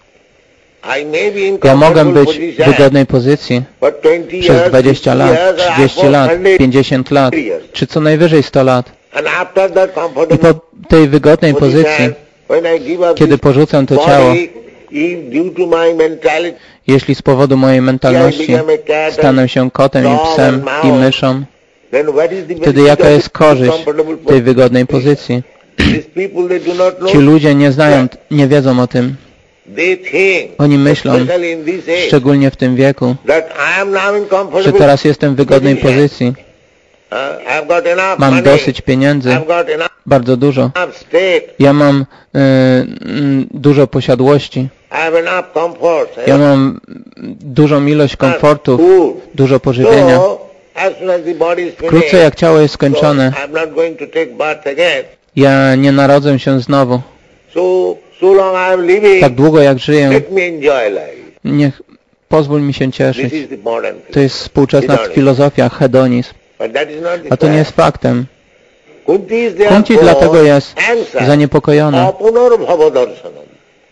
S2: I may be in
S1: Ja mogę
S2: comfortable
S1: być w
S2: position,
S1: wygodnej pozycji
S2: but twenty
S1: przez
S2: years,
S1: dwadzieścia
S2: fifty
S1: lat,
S2: years, or
S1: trzydzieści lat,
S2: hundred
S1: pięćdziesiąt lat,
S2: years.
S1: czy co najwyżej sto lat.
S2: And after that
S1: I
S2: comfortable
S1: po tej wygodnej pozycji,
S2: position, when I give up
S1: kiedy
S2: this
S1: porzucę to ciało,
S2: body, if due to my mentality,
S1: jeśli z powodu mojej mentalności stanę się kotem i psem i myszą,
S2: then what is the
S1: wtedy
S2: benefit
S1: jaka
S2: of
S1: jest
S2: this
S1: korzyść
S2: comfortable
S1: tej
S2: position?
S1: wygodnej pozycji?
S2: These people, they do not know.
S1: Ci ludzie nie znają, nie wiedzą o tym.
S2: They think,
S1: Oni myślą,
S2: especially in this age,
S1: szczególnie w tym wieku,
S2: that I am now in
S1: że
S2: comfortable
S1: teraz jestem w wygodnej
S2: position.
S1: pozycji.
S2: Uh, I've got enough
S1: Mam
S2: money.
S1: dosyć pieniędzy,
S2: I've got enough,
S1: bardzo dużo.
S2: enough state.
S1: Ja mam y, mm, dużo posiadłości.
S2: I have enough comfort.
S1: Ja mam dużą ilość komfortów,
S2: Food.
S1: dużo pożywienia.
S2: So, as soon as the body is
S1: Wkrótce
S2: finished,
S1: jak ciało jest
S2: so
S1: skończone,
S2: I'm not going to take birth again.
S1: ja nie narodzę się znowu.
S2: So, so long I am living,
S1: Tak długo jak żyję,
S2: let me enjoy life.
S1: niech pozwól mi się
S2: This
S1: cieszyć.
S2: is the modern
S1: To jest współczesna
S2: Hedonizm.
S1: filozofia, hedonizm.
S2: But that is not the
S1: A to nie jest
S2: fact.
S1: faktem.
S2: Kunti is
S1: Kunti
S2: therefore
S1: dlatego jest
S2: answer.
S1: zaniepokojona.
S2: Apunarbhava darshanam.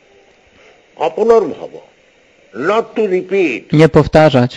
S2: Apunarbhava. Not to repeat.
S1: Nie powtarzać.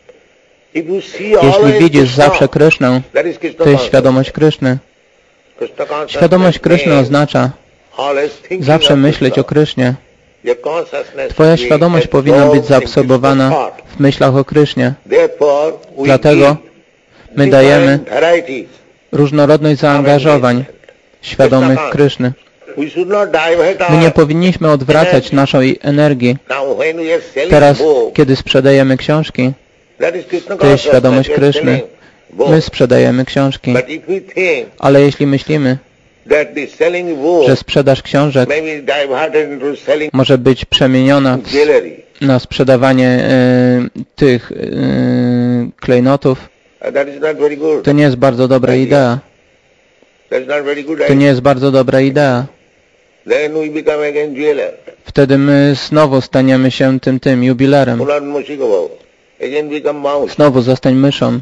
S2: If you see
S1: Jeśli
S2: always
S1: widzisz
S2: Krishna,
S1: zawsze Krysznę,
S2: that is Krishna
S1: to jest
S2: consciousness.
S1: świadomość Kryszny.
S2: Krishna consciousness
S1: Świadomość Kryszny
S2: means
S1: oznacza
S2: always thinking
S1: zawsze
S2: of
S1: myśleć
S2: Krishna.
S1: o Krysznie.
S2: Your consciousness
S1: Twoja
S2: should be
S1: świadomość powinna być
S2: absorbed in
S1: zaabsorbowana
S2: Krishna's heart.
S1: w myślach o Krysznie.
S2: Therefore, we
S1: Dlatego
S2: give
S1: my dajemy
S2: different varieties.
S1: różnorodność zaangażowań świadomych Kryszny.
S2: We should not divert
S1: My nie
S2: our...
S1: powinniśmy odwracać naszej energii.
S2: Now when we are selling
S1: Teraz,
S2: book,
S1: kiedy sprzedajemy książki,
S2: that is Krishna
S1: to jest
S2: consciousness,
S1: świadomość
S2: we are
S1: Kryszny.
S2: selling book.
S1: My sprzedajemy książki.
S2: But if we think
S1: Ale jeśli myślimy,
S2: that the selling book
S1: że sprzedaż książek
S2: may be diverted into selling
S1: może być przemieniona w,
S2: jewelry,
S1: na sprzedawanie e, tych e, klejnotów,
S2: I That is not very good.
S1: To nie jest bardzo dobra idea.
S2: That is not very good
S1: To
S2: idea.
S1: nie jest bardzo dobra idea.
S2: Then we become again jeweler.
S1: Wtedy my znowu staniemy się tym, tym jubilerem.
S2: Punan Mushikovo. Again become mouse.
S1: Znowu zostań myszą.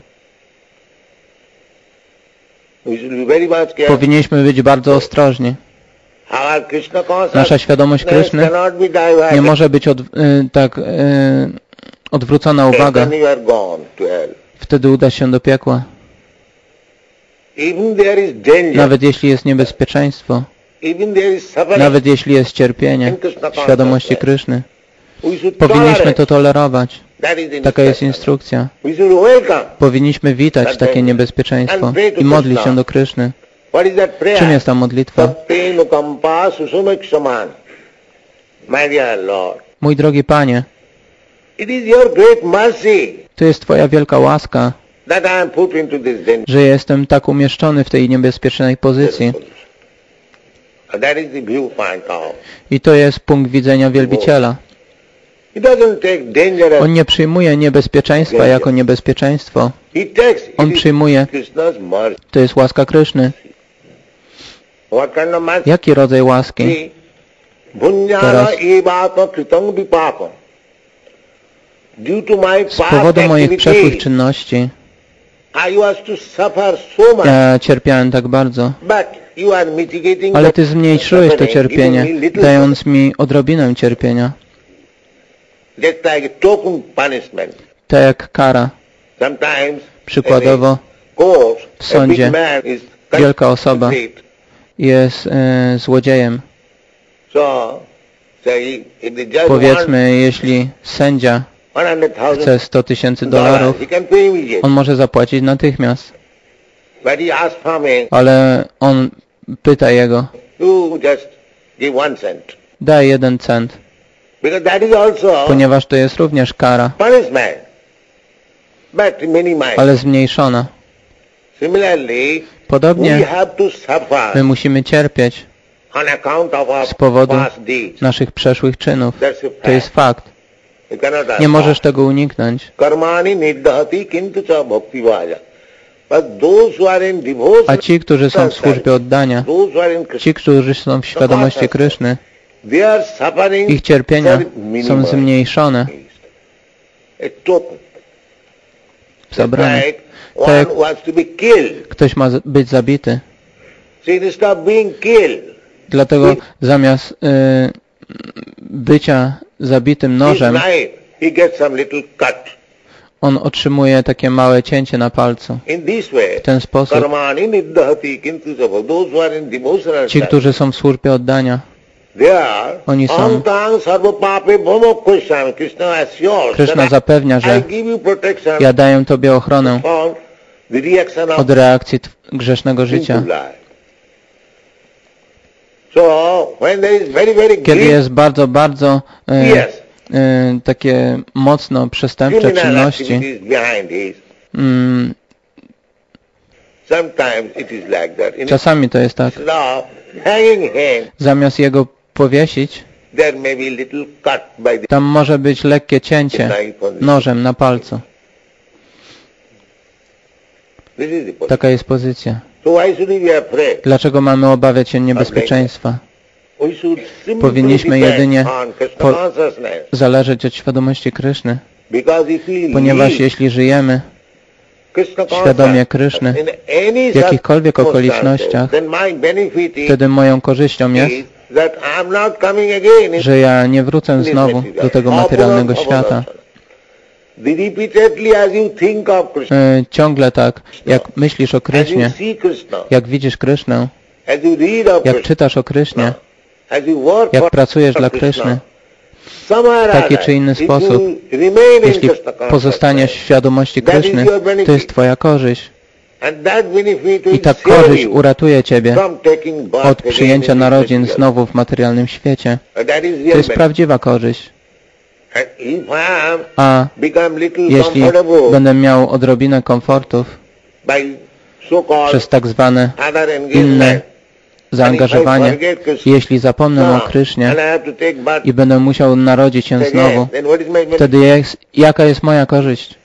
S2: We should be very much careful.
S1: Powinniśmy być bardzo ostrożni.
S2: Our Krishna consciousness
S1: Nasza świadomość Kryszny
S2: cannot be diverted.
S1: nie może być od, y, tak y, odwrócona uwaga.
S2: Then you are gone to hell.
S1: Wtedy uda się do piekła.
S2: Even there is danger.
S1: Nawet jeśli jest niebezpieczeństwo,
S2: Even there is suffering.
S1: nawet jeśli jest cierpienie w świadomości Kryszny,
S2: We should
S1: powinniśmy
S2: tolerate.
S1: to tolerować.
S2: That is the
S1: Taka jest
S2: instruction.
S1: instrukcja.
S2: We should welcome.
S1: Powinniśmy witać takie niebezpieczeństwo i modlić się do Kryszny.
S2: What is that prayer?
S1: Czym jest ta modlitwa?
S2: Tattenukampa susumeksaman. My dear Lord,
S1: Mój drogi Panie,
S2: it is your great mercy
S1: to jest Twoja wielka łaska,
S2: that I am put into this danger.
S1: że jestem tak umieszczony w tej niebezpiecznej pozycji.
S2: And that is the viewpoint of.
S1: I to jest punkt widzenia wielbiciela.
S2: He doesn't take danger as
S1: On nie przyjmuje niebezpieczeństwa jako niebezpieczeństwo.
S2: he takes.
S1: On
S2: It is
S1: przyjmuje,
S2: Krishna's mercy.
S1: to jest łaska Kryszny.
S2: What kind of mercy?
S1: Jaki rodzaj łaski?
S2: Bhunyana
S1: Teraz-
S2: evatma kritang vipapam. Due to my
S1: Z
S2: past
S1: powodu moich przeszłych
S2: activities,
S1: czynności
S2: I was to suffer so much.
S1: ja cierpiałem tak bardzo.
S2: But you are mitigating
S1: Ale
S2: the
S1: Ty zmniejszyłeś to
S2: suffering,
S1: cierpienie,
S2: giving me little
S1: dając mi odrobinę cierpienia.
S2: Just like a token punishment.
S1: Tak jak kara.
S2: Sometimes
S1: Przykładowo,
S2: in a court,
S1: w sądzie
S2: a big man is
S1: wielka osoba
S2: convicted.
S1: jest e, złodziejem.
S2: So, say if the judge
S1: Powiedzmy, jeśli sędzia
S2: wants one hundred thousand
S1: chce sto tysięcy
S2: dollars,
S1: dolarów,
S2: he can pay immediately.
S1: on może zapłacić natychmiast.
S2: But he asks from me,
S1: Ale on pyta jego,
S2: you just give one cent.
S1: daj jeden cent,
S2: Because that is also
S1: ponieważ to jest również kara,
S2: punishment, but minimized.
S1: ale zmniejszona.
S2: Similarly,
S1: Podobnie
S2: we have to suffer
S1: my musimy cierpieć
S2: on account of our
S1: z powodu
S2: past deeds.
S1: naszych przeszłych czynów.
S2: That's a
S1: To jest
S2: fact.
S1: fakt.
S2: You cannot
S1: Nie
S2: ask.
S1: możesz tego uniknąć.
S2: Karmani niddhati kintu cha bhakti vaja. But those who are in devotion,
S1: A ci, którzy są w służbie oddania,
S2: those who are in Krishna,
S1: ci, którzy są w świadomości Kryszny,
S2: their suffering
S1: ich cierpienia
S2: are
S1: są
S2: minimized.
S1: zmniejszone,
S2: A token.
S1: zabrane.
S2: Like one
S1: Tak.
S2: wants to be killed.
S1: Ktoś ma z- być zabity.
S2: So instead of being killed,
S1: Dlatego zamiast y, bycia zabitym
S2: his
S1: nożem,
S2: knife, he gets some little cut.
S1: on otrzymuje takie małe cięcie na palcu.
S2: In this way,
S1: W ten sposób
S2: karmani niddhati kintu cha bhakti. Those who are in devotional
S1: ci, którzy są w służbie oddania,
S2: they are
S1: Oni są-
S2: aham sarva pape bhamakushyami. Krishna assures
S1: Kryszna
S2: that
S1: zapewnia,
S2: I
S1: że
S2: give you protection
S1: ja daję Tobie ochronę
S2: from the reaction of
S1: od reakcji tw- grzesznego życia.
S2: sinful life. So when there is very, very
S1: Kiedy
S2: great
S1: jest bardzo, bardzo e,
S2: yes,
S1: e, takie mocno przestępcze
S2: criminal
S1: czynności,
S2: activities behind it,
S1: mm,
S2: sometimes it is like that. In
S1: czasami to jest tak.
S2: instead of hanging him,
S1: Zamiast jego powiesić,
S2: there may be little cut by the
S1: tam może być lekkie cięcie
S2: knife on the
S1: nożem na palcu.
S2: This is the position.
S1: Taka jest pozycja.
S2: So why should we be afraid?
S1: Dlaczego mamy obawiać się niebezpieczeństwa?
S2: We should simply
S1: Powinniśmy
S2: depend
S1: jedynie
S2: on Krishna
S1: po-
S2: consciousness.
S1: Zależeć od świadomości Kryszny,
S2: Because if we
S1: ponieważ
S2: live
S1: jeśli żyjemy
S2: Krishna
S1: świadomie
S2: consciousness
S1: Kryszny
S2: in any
S1: w jakichkolwiek
S2: such
S1: okolicznościach,
S2: circumstances, then my benefit is,
S1: wtedy moją korzyścią jest,
S2: is that I'm not coming again in
S1: że ja nie wrócę znowu do tego materialnego świata.
S2: The repeatedly as you think of Krishna,
S1: E, ciągle tak, jak myślisz o
S2: as you
S1: Krysznie,
S2: see Krishna,
S1: jak widzisz Krysznę,
S2: as you read of
S1: jak
S2: Krishna,
S1: czytasz o Krysznie,
S2: as you work
S1: jak
S2: for
S1: pracujesz dla
S2: Krishna,
S1: Kryszny,
S2: somewhere
S1: w taki
S2: or
S1: czy inny
S2: other, if
S1: sposób,
S2: you remain in
S1: jeśli
S2: Krishna
S1: pozostaniesz w
S2: consciousness,
S1: świadomości Kryszny, to jest Twoja korzyść.
S2: and that benefit
S1: I
S2: will
S1: ta
S2: save
S1: korzyść
S2: you
S1: uratuje Ciebie
S2: from taking birth
S1: od
S2: again
S1: przyjęcia
S2: in this
S1: narodzin
S2: material.
S1: znowu w materialnym świecie.
S2: And that is
S1: To
S2: real
S1: jest
S2: benefit.
S1: prawdziwa korzyść.
S2: And if I am
S1: A
S2: become little
S1: jeśli
S2: comfortable
S1: będę miał odrobinę komfortów
S2: by so-called
S1: przez tak zwane
S2: other
S1: inne
S2: engagement,
S1: zaangażowanie, jeśli zapomnę o Krysznie
S2: and I have to take birth
S1: i będę musiał narodzić się
S2: again,
S1: znowu,
S2: then what is my benefit?
S1: wtedy jest, jaka jest moja korzyść?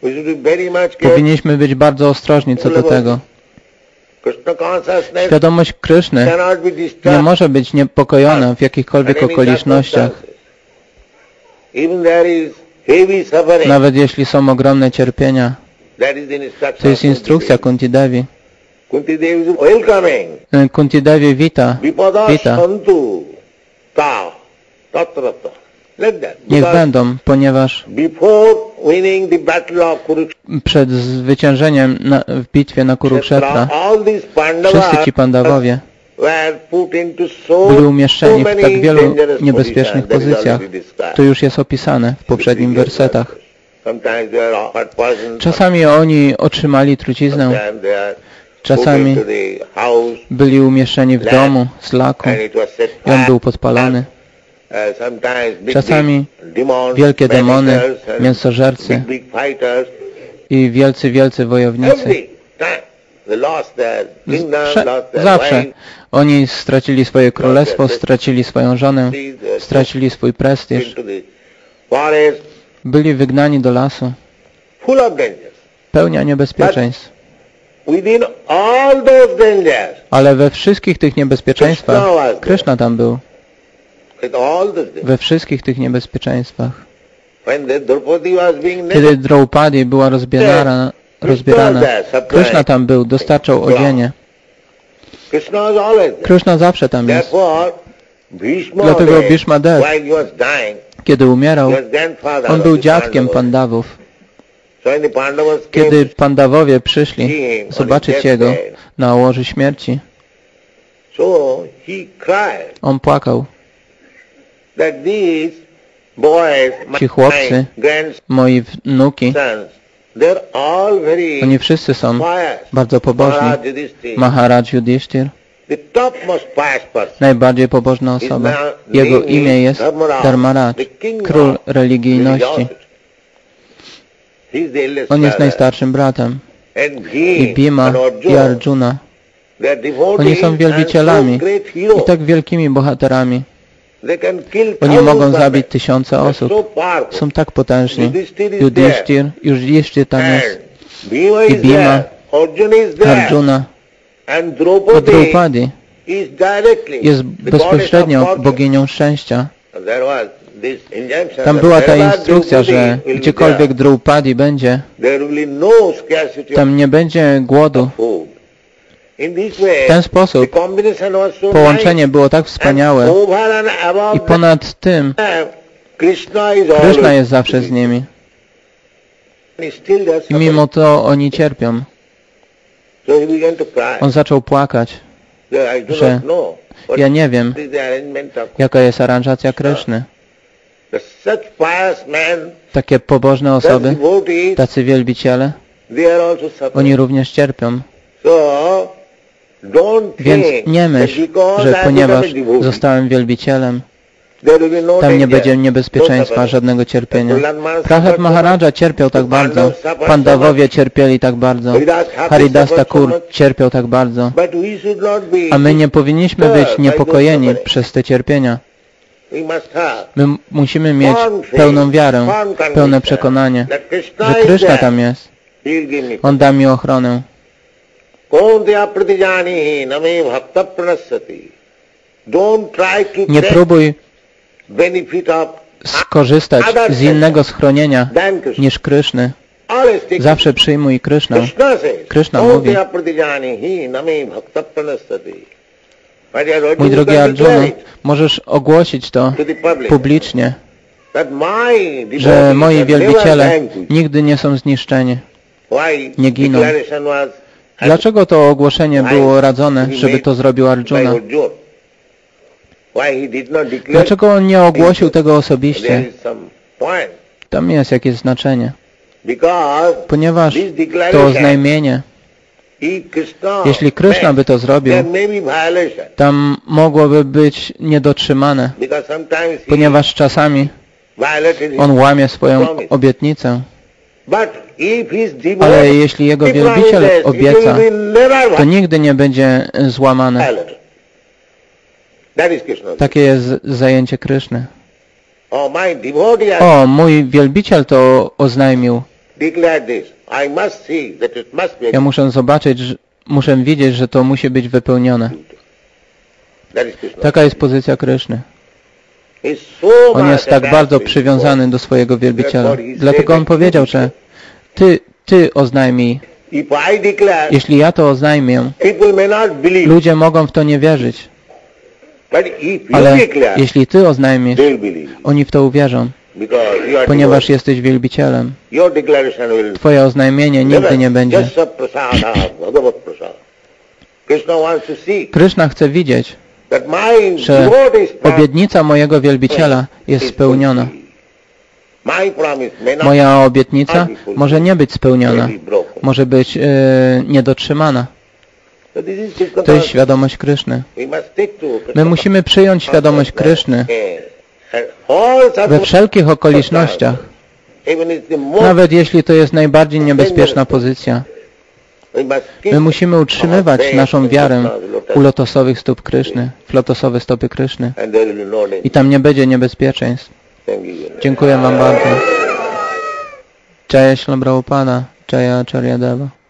S2: We should be very much careful.
S1: Powinniśmy być bardzo ostrożni co do tego.
S2: Krishna consciousness
S1: Świadomość Kryszny
S2: cannot be
S1: nie
S2: disturbed
S1: może być niepokojona w jakichkolwiek
S2: under any
S1: okolicznościach,
S2: circumstances. Even there is heavy suffering.
S1: nawet jeśli są ogromne cierpienia.
S2: That is the instruction
S1: To jest
S2: of
S1: instrukcja
S2: Kunti
S1: Kunti Devi.
S2: Kunti Devi is welcoming.
S1: Kunti Devi wita,
S2: Vipada
S1: wita.
S2: santu ta tatrata. Like that.
S1: Niech
S2: Because
S1: będą, ponieważ
S2: before winning the battle of Kurukshetra,
S1: przed zwyciężeniem na, w bitwie na Kurukshetra
S2: all these
S1: wszyscy
S2: Pandavas
S1: ci Pandawowie
S2: were put into so,
S1: byli
S2: so
S1: umieszczeni w
S2: many
S1: tak wielu
S2: dangerous
S1: niebezpiecznych
S2: positions. That is
S1: pozycjach.
S2: already described.
S1: To już jest opisane w poprzednich wersetach.
S2: Sometimes they are offered poison,
S1: Czasami oni otrzymali truciznę,
S2: sometimes they are
S1: czasami
S2: put into the house
S1: byli umieszczeni w domu z laku
S2: and it was set
S1: i on
S2: fire.
S1: był podpalony.
S2: Uh, sometimes big,
S1: Czasami
S2: big demons,
S1: wielkie demony,
S2: managers and
S1: mięsożercy
S2: big, big fighters,
S1: i wielcy, wielcy wojownicy.
S2: every time they lost their kingdom,
S1: Prze-
S2: lost their
S1: zawsze
S2: wife,
S1: oni stracili swoje królestwo, stracili swoją żonę, stracili swój prestiż,
S2: into the forest,
S1: byli wygnani do lasu,
S2: full of dangers.
S1: pełnia niebezpieczeństw.
S2: Within all those dangers,
S1: Ale we wszystkich tych niebezpieczeństwach Kryszna tam był.
S2: with all those dangers,
S1: We wszystkich tych niebezpieczeństwach.
S2: when the Draupadi was being
S1: Kiedy
S2: naked,
S1: Draupadi była rozbierana, rozbierana, Kryszna tam był, dostarczał odzienie.
S2: Krishna was always there.
S1: Kryszna zawsze tam jest.
S2: Therefore, Bhishma,
S1: Dlatego
S2: Dev,
S1: Bhishma Dev,
S2: while he was dying,
S1: kiedy umierał,
S2: he was grandfather
S1: on
S2: of
S1: był
S2: the
S1: dziadkiem
S2: Pandavas.
S1: Pandawów.
S2: So when the Pandavas came
S1: Kiedy
S2: to
S1: Pandawowie przyszli zobaczyć jego na łoży śmierci,
S2: so he cried
S1: on płakał.
S2: that these boys,
S1: Ci
S2: my
S1: chłopcy,
S2: grandsons,
S1: moi wnuki,
S2: they're all very
S1: oni wszyscy są
S2: pious.
S1: bardzo pobożni.
S2: Maharaj Yudhishthira,
S1: Maharaj Yudhishthir,
S2: the topmost pious person.
S1: najbardziej pobożna osoba. Jego imię jest Dharmaraj, król religijności.
S2: He's the eldest
S1: On jest
S2: brother.
S1: najstarszym bratem.
S2: And he
S1: I Bhima
S2: and
S1: i
S2: Arjuna,
S1: Arjuna,
S2: they're devotees
S1: oni są
S2: and
S1: wielbicielami
S2: so great
S1: i
S2: heroes.
S1: tak wielkimi bohaterami.
S2: They can kill
S1: Oni
S2: thousands
S1: mogą
S2: of
S1: zabić
S2: them.
S1: tysiące
S2: They're
S1: osób.
S2: so powerful.
S1: Są tak potężni.
S2: Yudhishthir is
S1: Yudhishthir, Yudhishthir tam jest.
S2: And Bhima
S1: I
S2: is
S1: Bhima,
S2: there. Arjuna is there.
S1: Arjuna
S2: And
S1: i
S2: Draupadi
S1: Draupadi
S2: is directly
S1: jest
S2: the goddess of
S1: bezpośrednio
S2: fortune.
S1: boginią szczęścia.
S2: And there was this injunction
S1: Tam
S2: that
S1: była ta
S2: wherever
S1: instrukcja, że
S2: Draupadi will be
S1: gdziekolwiek
S2: there,
S1: Draupadi będzie,
S2: there will be no scarcity
S1: tam nie będzie głodu.
S2: of food. In this way,
S1: W ten sposób
S2: the combination was so
S1: połączenie
S2: nice.
S1: było tak
S2: And
S1: wspaniałe
S2: over and above
S1: i ponad tym
S2: that, Krishna is
S1: Kryszna
S2: always
S1: jest zawsze z nimi.
S2: And still does
S1: I mimo to oni cierpią.
S2: So he began to cry.
S1: On zaczął płakać.
S2: So I do
S1: że
S2: not know what
S1: Ja nie wiem,
S2: is the arrangement of
S1: jaka jest aranżacja Kryszny.
S2: the such pious men,
S1: Takie pobożne
S2: such
S1: osoby,
S2: devotees,
S1: tacy wielbiciele,
S2: they are also suffering.
S1: oni również cierpią.
S2: So don't
S1: Więc
S2: think
S1: nie
S2: that
S1: myśl,
S2: because
S1: że
S2: I
S1: ponieważ
S2: become a devotee,
S1: zostałem wielbicielem,
S2: there will be no
S1: tam nie
S2: danger,
S1: będzie
S2: no
S1: niebezpieczeństwa,
S2: suffering.
S1: żadnego cierpienia.
S2: Prahlad
S1: Prahlad Maharaja cierpiał tak bardzo, Pandawowie cierpieli tak bardzo, Haridas Thakur cierpiał tak bardzo,
S2: But we should not be
S1: a my nie powinniśmy być niepokojeni przez te cierpienia.
S2: we must have
S1: My m- musimy mieć pełną wiarę, pełne przekonanie,
S2: that Krishna
S1: że
S2: is
S1: Kryszna
S2: there.
S1: tam jest.
S2: He'll give me.
S1: On da mi ochronę.
S2: Kaunteya pratijanihi name bhakta pranasati. Don't try to
S1: Nie
S2: take
S1: próbuj
S2: benefit of
S1: skorzystać z innego schronienia
S2: than Krishna.
S1: niż Kryszny.
S2: Always take
S1: Zawsze przyjmuj Krysznę.
S2: Krishna says,
S1: Krishna mówi,
S2: Kaunteya pratijanihi name bhakta pranasati. My dear Arjuna,
S1: mój drogi
S2: you can declare
S1: Arjuna,
S2: it
S1: możesz ogłosić to
S2: to the public
S1: publicznie,
S2: that my
S1: że
S2: devotees
S1: moi
S2: are never
S1: wielbiciele
S2: vanquished.
S1: nigdy nie są zniszczeni.
S2: Why
S1: nie giną.
S2: declaration was
S1: Dlaczego to ogłoszenie było radzone, żeby to zrobił
S2: by
S1: Arjuna?
S2: Arjuna? Why he did not declare?
S1: Dlaczego on nie ogłosił tego
S2: There
S1: osobiście?
S2: is some point.
S1: Tam jest jakieś znaczenie.
S2: Because
S1: Ponieważ
S2: this
S1: to
S2: declaration,
S1: oznajmienie,
S2: if Krishna
S1: jeśli Kryszna by to zrobił,
S2: there may be violation.
S1: tam mogłoby być niedotrzymane,
S2: Because sometimes he
S1: ponieważ czasami
S2: violated his
S1: on łamie swoją
S2: promise.
S1: obietnicę.
S2: But if his
S1: Ale
S2: devotee
S1: jeśli jego
S2: he
S1: wielbiciel
S2: promises, it
S1: obieca,
S2: will be never
S1: to nigdy nie będzie złamane.
S2: violated. That is Krishna.
S1: Takie jest zajęcie Kryszny.
S2: Oh, my devotee has
S1: O, mój wielbiciel to oznajmił.
S2: declare this. I must see that it must be.
S1: Ja muszę zobaczyć, że, muszę widzieć, że to musi być wypełnione.
S2: That is Krishna.
S1: Taka jest pozycja Kryszny.
S2: He's so
S1: On jest tak bardzo przywiązany do swojego wielbiciela. Dlatego on powiedział, że Ty, Ty oznajmij.
S2: If I declare,
S1: Jeśli ja to oznajmię,
S2: people may not believe.
S1: ludzie mogą w to nie wierzyć.
S2: But if you
S1: Ale
S2: declare,
S1: jeśli Ty oznajmisz,
S2: they'll believe.
S1: oni w to uwierzą,
S2: Because you are
S1: ponieważ
S2: devoted.
S1: jesteś wielbicielem.
S2: Your declaration will
S1: Twoje oznajmienie nigdy nie będzie.
S2: just a prasada, Bhagavat prasada. Krishna wants to see
S1: Kryszna chce widzieć,
S2: that my
S1: że
S2: devotee's promise
S1: obietnica mojego wielbiciela jest spełniona.
S2: My promise may not
S1: Moja obietnica może nie być spełniona,
S2: be broken.
S1: może być e, niedotrzymana.
S2: So this is Krishna
S1: To jest
S2: consciousness.
S1: świadomość Kryszny.
S2: We must stick to Krishna
S1: My musimy przyjąć świadomość Kryszny
S2: And all
S1: we wszelkich okolicznościach,
S2: even it's the most,
S1: nawet jeśli to jest najbardziej niebezpieczna pozycja.
S2: we must keep
S1: My musimy utrzymywać
S2: our
S1: naszą
S2: faith
S1: wiarę
S2: in Krishna's lotus.
S1: u lotosowych stóp Kryszny, w lotosowe stopy Kryszny.
S2: And there will be no danger.
S1: I tam nie będzie niebezpieczeństw.
S2: Thank you.
S1: Dziękuję Wam bardzo. Jaya Śla Prabhupada, Jaya Acharya Deva.